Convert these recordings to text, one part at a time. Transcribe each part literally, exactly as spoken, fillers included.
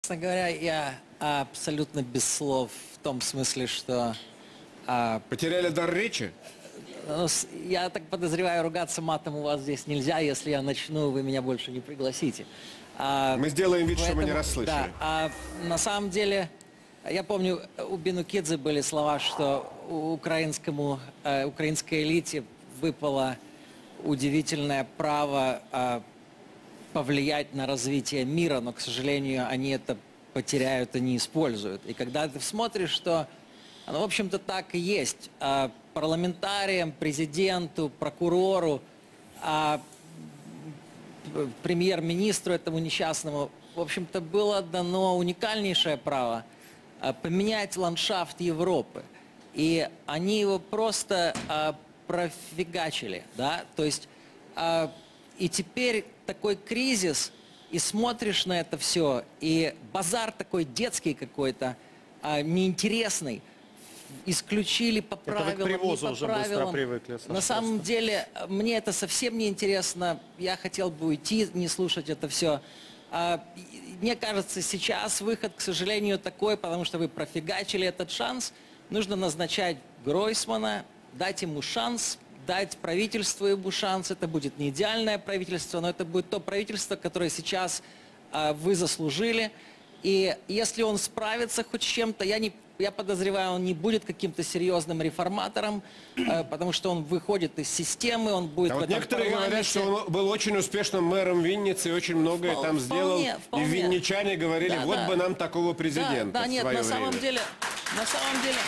Честно говоря, я абсолютно без слов в том смысле, что... А, Потеряли дар речи? ну, с- я так подозреваю, ругаться матом у вас здесь нельзя. Если я начну, вы меня больше не пригласите. А, Мы сделаем вид, что мы не поэтому- расслышали. Да, а на самом деле, я помню, у Бенукидзе были слова, что у украинскому, э, украинской элите выпало удивительное право а, повлиять на развитие мира, но, к сожалению, они это потеряют и не используют. И когда ты смотришь, что оно, в общем-то, так и есть. А, парламентариям, президенту, прокурору, а, п- премьер-министру этому несчастному, в общем-то, было дано уникальнейшее право а, поменять ландшафт Европы. И они его просто а, профигачили, да, то есть а, и теперь такой кризис, и смотришь на это все, и базар такой детский какой-то, а, неинтересный, исключили по Это вы к правилам, не привозу по уже быстро правилам. привыкли, Саша, На самом просто. деле, э, мне это совсем не интересно, я хотел бы уйти, не слушать это все. Мне кажется, сейчас выход, к сожалению, такой, потому что вы профигачили этот шанс, нужно назначать Гройсмана, дать ему шанс, дать правительству ему шанс. Это будет не идеальное правительство, но это будет то правительство, которое сейчас а, вы заслужили. И если он справится хоть с чем-то, я, не, я подозреваю, он не будет каким-то серьезным реформатором, э, потому что он выходит из системы, он будет А в вот этом некоторые говорят, парламенте. что он был очень успешным мэром Винницы и очень многое Впол- там сделал. вполне, вполне. И винничане говорили, Да, вот да. бы нам такого президента Да, да, в нет, свое на самом время. деле, на самом деле.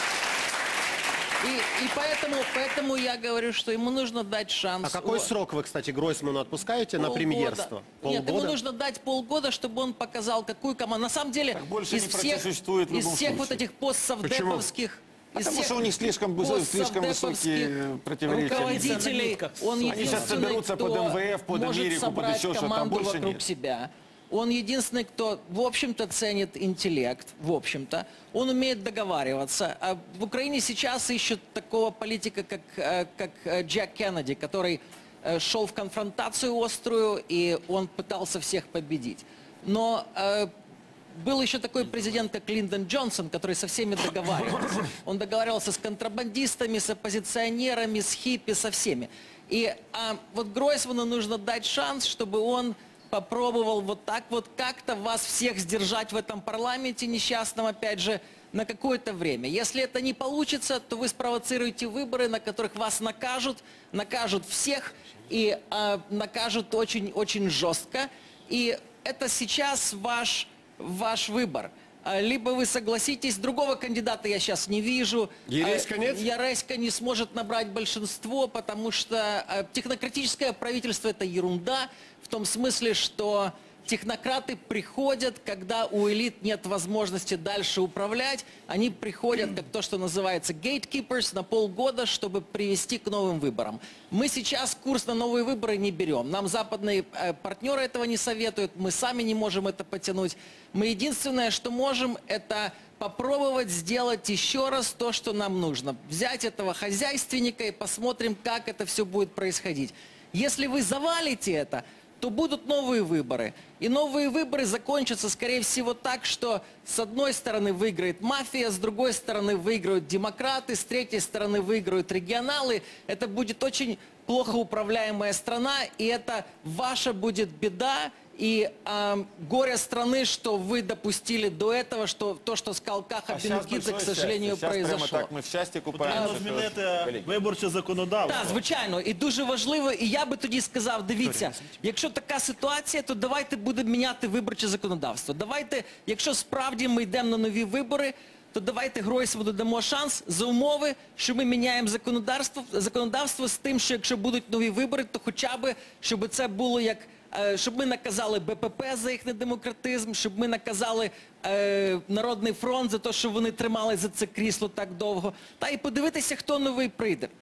И, и поэтому, поэтому я говорю, что ему нужно дать шанс. А какой О, срок вы, кстати, Гройсману отпускаете на полгода. премьерство? Нет, ему нужно дать полгода, чтобы он показал, какую команду. На самом деле, больше из не всех, просуществует в из любом всех случае. вот этих постсовдеповских... из Потому всех что у них слишком, слишком постсовдеповских высокие противоречия. руководителей, он Они сейчас единственный, соберутся под кто МВФ, под может Америку, под собрать еще что-то, а команду больше вокруг нет. себя. Он единственный, кто, в общем-то, ценит интеллект, в общем-то. Он умеет договариваться. А в Украине сейчас ищут такого политика, как, э, как э, Джек Кеннеди, который э, шел в конфронтацию острую, и он пытался всех победить. Но э, был еще такой президент, как Линдон Джонсон, который со всеми договаривался. Он договаривался с контрабандистами, с оппозиционерами, с хиппи, со всеми. И а, вот Гройсману нужно дать шанс, чтобы он попробовал вот так вот как-то вас всех сдержать в этом парламенте несчастном, опять же, на какое-то время. Если это не получится, то вы спровоцируете выборы, на которых вас накажут, накажут всех и а, накажут очень-очень жестко. И это сейчас ваш, ваш выбор. А, Либо вы согласитесь, другого кандидата я сейчас не вижу. Ересько А, нет? Яресько не сможет набрать большинство, потому что э, технократическое правительство – это ерунда, в том смысле, что технократы приходят, когда у элит нет возможности дальше управлять, они приходят, как то, что называется gatekeepers, на полгода, чтобы привести к новым выборам. Мы сейчас курс на новые выборы не берем. Нам западные э, партнеры этого не советуют, мы сами не можем это потянуть. Мы единственное, что можем, это попробовать сделать еще раз то, что нам нужно. Взять этого хозяйственника и посмотрим, как это все будет происходить. Если вы завалите это, то будут новые выборы. И новые выборы закончатся, скорее всего, так, что с одной стороны выиграет мафия, с другой стороны выиграют демократы, с третьей стороны выиграют регионалы. Это будет очень плохо управляемая страна, и это ваша будет беда. И э, горе страны, что вы допустили до этого, что то, что сказал Каха Бенукидзе, к сожалению, произошло. Так ми в щасті Потрібно купаємося. змінити виборче законодавство. Так, звичайно, і дуже важливо, і я би тоді сказав, дивіться, якщо така ситуація, то давайте будемо міняти виборче законодавство. Давайте, якщо справді ми йдемо на нові вибори, то давайте Гройсману дамо шанс за умови, що ми міняємо законодавство, законодавство з тим, що якщо будуть нові вибори, то хоча б, щоб це було як, е, щоб ми наказали БПП за їх недемократизм, щоб ми наказали е, Народний фронт за те, що вони тримали за це крісло так довго, та і подивитися, хто новий прийде.